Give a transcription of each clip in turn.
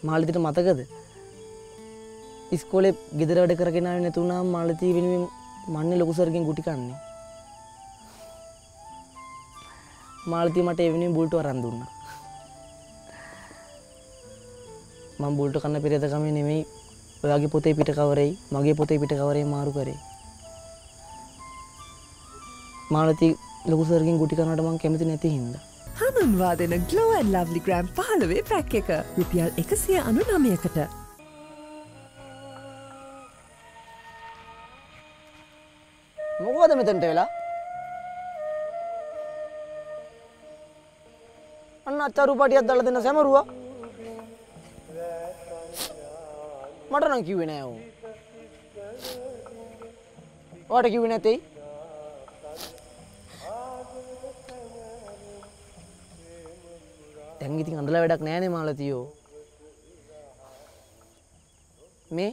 මාළතිට මතකද? ඉස්කෝලේ ගෙදර වැඩ කරගෙන ආවේ නැතුණාම මාළති වෙනුවෙන් මන්නේ ලොකු සර්ගෙන් ගුටි කන්නේ. මාළති මට ඒ වෙනුවෙන් බුල්ටු අරන් දුන්නා. මම බුල්ටු කන්න පෙරේත කමේ නෙමෙයි ඔයාගේ පොතේ පිට කවරෙයි මගේ පොතේ පිට කවරෙයි මාරු කරේ. මාළති ලොකු සර්ගෙන් ගුටි කනට මම කැමති නැති හින්දා. හඳුන්වා දෙන Glow and Lovely gram 15 pack එක රුපියල් 199කට. මොකද මෙතනට වෙලා? අන්න අච්චාරු පාටියක් දාලා දෙන්න සැමරුවා. මට නම් කිව්වේ නෑ ඕ. ඔයාට කිව්වේ නැතේ? දැන් ඉතින් අඬලා වැඩක් නෑනේ මාළතියෝ. මේ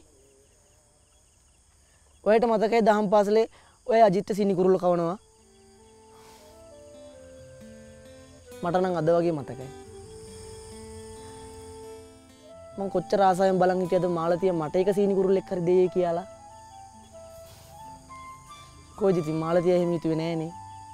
ඔයාට මතකයි දහම් පාසලේ ඔය අජිත් සිනි කුරුල්ල කවනවා? මට නම් අද වගේ මතකයි. මං කොච්චර ආසාවෙන් බලන් හිටියද මාළතිය මට එක සීනි කුරුල්ලෙක් හරි දෙයි කියලා. කොයිද ඉතින් මාළතිය එහෙම හිතුවේ නෑනේ.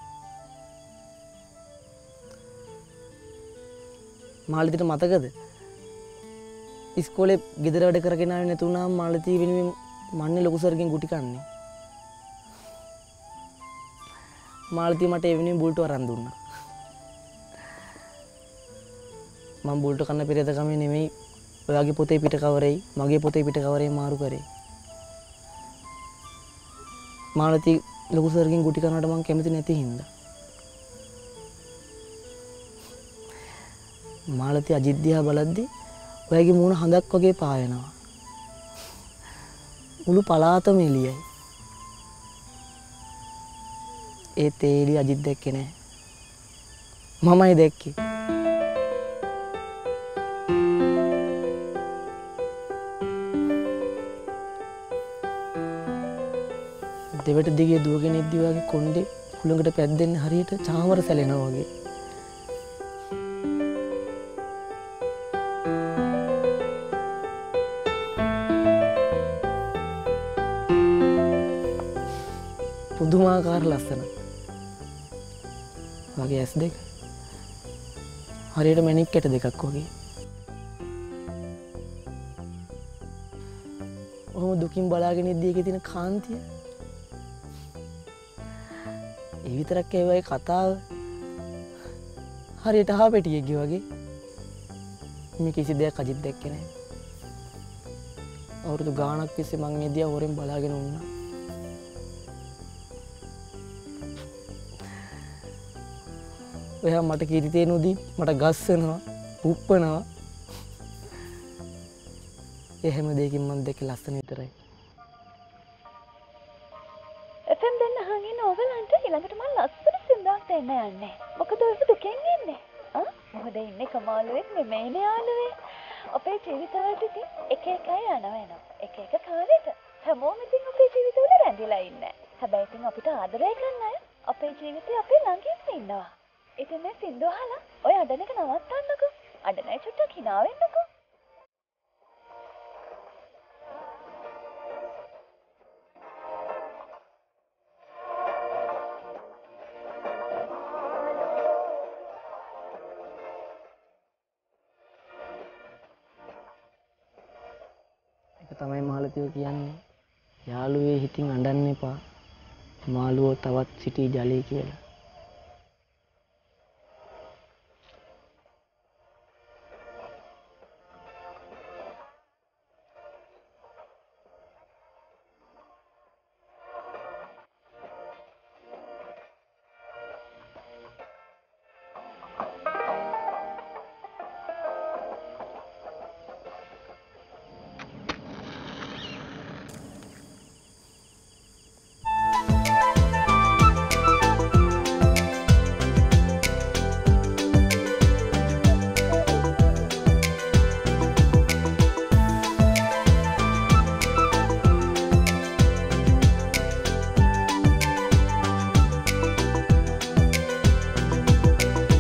මාළතිට මතකද? ඉස්කෝලේ ගෙදර වැඩ කරගෙන ආවේ නැතුණාම මාළති වෙනුවෙන් මන්නේ ලොකු සර්ගෙන් ගුටි කන්නේ. මාළති මට ඒ වෙනුවෙන් බුල්ටු අරන් දුන්නා. මම බුල්ටු කන්න පෙරේත කමේ නෙමෙයි ඔයාගේ පොතේ පිට කවරෙයි මගේ පොතේ පිට කවරෙයි මාරු කරේ. මාළති ලොකු සර්ගෙන් ගුටි කනට මම කැමති නැති හින්දා. මාළති අජිත් දිහා බලද්දි ඔයාගේ මූණ හඳක් වගේ පායනවා. මුළු පළාතම එළියයි. ඒත් ඒ එළිය අජිත් දැක්කේ නෑ. මමයි දැක්කේ. දෙවට දිගේ දුවගෙන ඉද්දි වගේ කොණ්ඩේ හුළඟට පැද්දෙන්නේ හරියට චාමර සැලෙනවා වගේ. පුදුමාකාර ලස්සන. වගේ ඇස් දෙක. හරියට මැණික් කැට දෙකක් වගේ. ඔහොම දුකින් බලාගෙන ඉද්දී ඒකේ තියෙන කාන්තිය. ඒ විතරක් ඒ වගේ කතාව. හරියට අහපෙටියෙක්ගේ වගේ. මේ කිසි දෙයක් අජිත් දැක්කේ නැහැ. අවුරුදු ගාණක් තිස්සේ මං ඒ දිහා හොරෙන් බලාගෙන වුණා. ඔයා මට කිරි තේනුදී මට ගස්සනවා, උප්පනවා. ඒ හැම දෙයකින් මම දැක්කේ ලස්සන විතරයි. FM දෙන්න අහන් ඉන්න ඔයගලන්ට ඊළඟට මම ලස්සන සින්දාක් දෙන්න යන්නේ. මොකද ඔය දුකෙන් ඉන්නේ. මොකද ඉන්නේ කමාලුවෙක් නෙමෙයිනේ යාළුවේ. අපේ ජීවිතවලට ඉතින් එක එක අය යනවා. එක එක කාලෙට. හැමෝම ඉතින් අපේ ජීවිතවල රැඳිලා ඉන්නේ. හැබැයි ඉතින් අපිට ආදරය කරන අය අපේ ජීවිතේ අපේ ළඟින්ම ඉන්නවා. ඉතින් මේ සින්දුව අහලා ඔය අඬන එක නවත්තන්නකෝ. අඬනයි චුට්ටක් hina වෙන්නකෝ. ඒක තමයි මාළතියෝ කියන්නේ. යාළුවේ හිතින් අඬන්න එපා. මාළුවෝ තවත් සිටී ජලී කියලා.